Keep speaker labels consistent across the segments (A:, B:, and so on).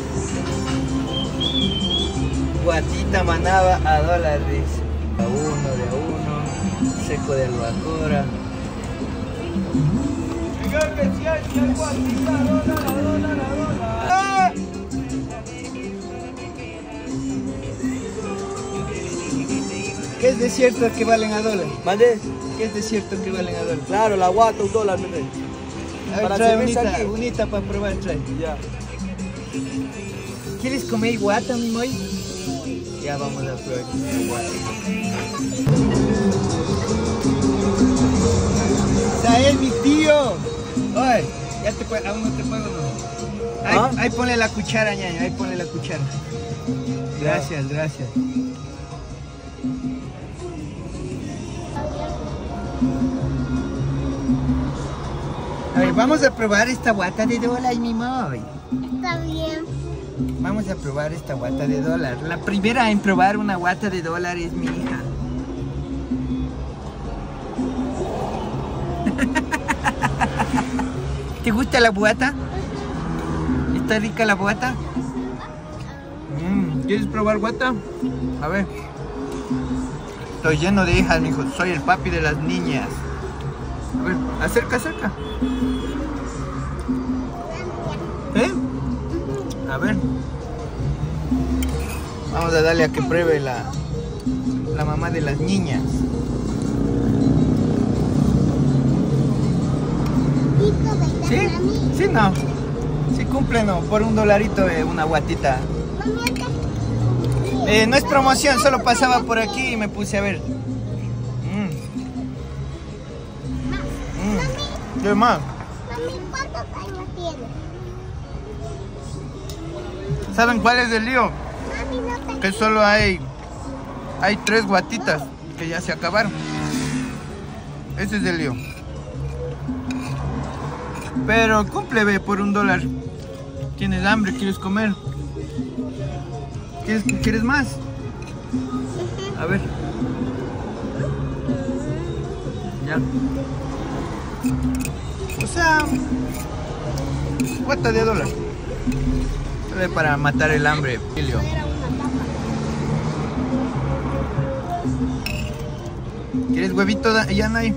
A: Guatita manaba a dólares. A uno, seco de albacora. Señor, que si hay guatita, dólar. ¡Ah! ¿Qué es de cierto que valen a dólar?
B: ¿Mande?
A: ¿Qué es de cierto que valen a dólar?
B: Claro, la guata, $1, mi rey.
A: A ver,
B: Para
A: trae
B: servirse aquí.
A: unita para probar, trae.
B: Ya.
A: ¿Quieres comer guata, mi moy? Ya vamos a probar guata. ¡Esa es mi tío! Oye, ya te puedo, aún no te puedo, no. Ahí,
B: ¿Ah?
A: ahí ponle la cuchara, ñaño, ahí ponle la cuchara. Gracias, gracias. A ver, vamos a probar esta guata de dólar, mi moy.
C: Está bien.
A: Vamos a probar esta guata de dólar. La primera en probar una guata de dólar es mi hija. ¿Te gusta la guata? ¿Está rica la guata? ¿Quieres probar guata? A ver. Estoy lleno de hijas, mijo. Soy el papi de las niñas. A ver, acerca. ¿Eh? A ver. Vamos a darle a que pruebe la mamá de las niñas. ¿Sí? Sí, no. Sí cumple, no. Por $1 una guatita. No es promoción, solo pasaba por aquí y me puse a ver. ¿Qué más?
C: Mami, ¿cuántos años tienes?
A: ¿Saben cuál es el lío?
C: Mami, no te...
A: Que solo hay 3 guatitas que ya se acabaron. Ese es el lío. Pero cumple, ve, por $1. ¿Tienes hambre? ¿Quieres comer? ¿Quieres más? A ver. Ya. O sea, guata de $1. Solo para matar el hambre, Filio. ¿Quieres huevito, Yanay?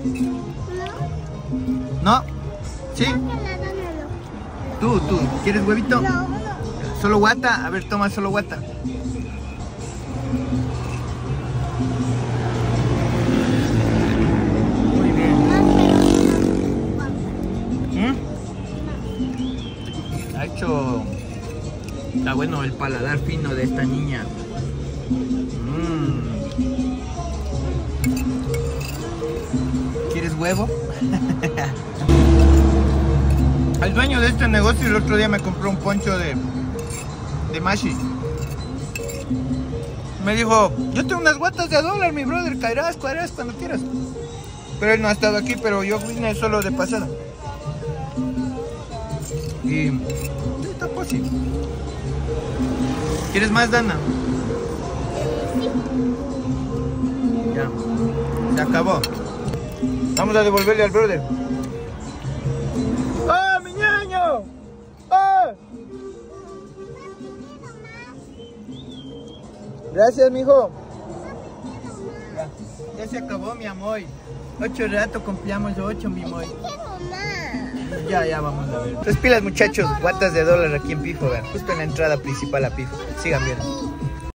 A: ¿No? ¿Sí? Tú, ¿quieres huevito?
C: No.
A: ¿Solo guata? A ver, toma solo guata. Muy bien. Ha hecho... Está bueno el paladar fino de esta niña. ¿Quieres huevo? El dueño de este negocio el otro día me compró un poncho de Mashi. Me dijo, yo tengo unas guatas de $1, mi brother, caerás cuando quieras. Pero él no ha estado aquí, pero yo vine solo de pasada. Y... está posible. ¿Quieres más, Dana? Ya. Se acabó. Vamos a devolverle al brother. ¡Ah, mi ñaño! ¡Ah! Gracias, mijo. Ya se acabó, mi amor. 8 ratos cumplíamos 8, mi amor. Ya vamos a ver. Las pilas, muchachos. Guatas de $1 aquí en Pifo, vean. Justo en la entrada principal a Pifo. Sigan viendo.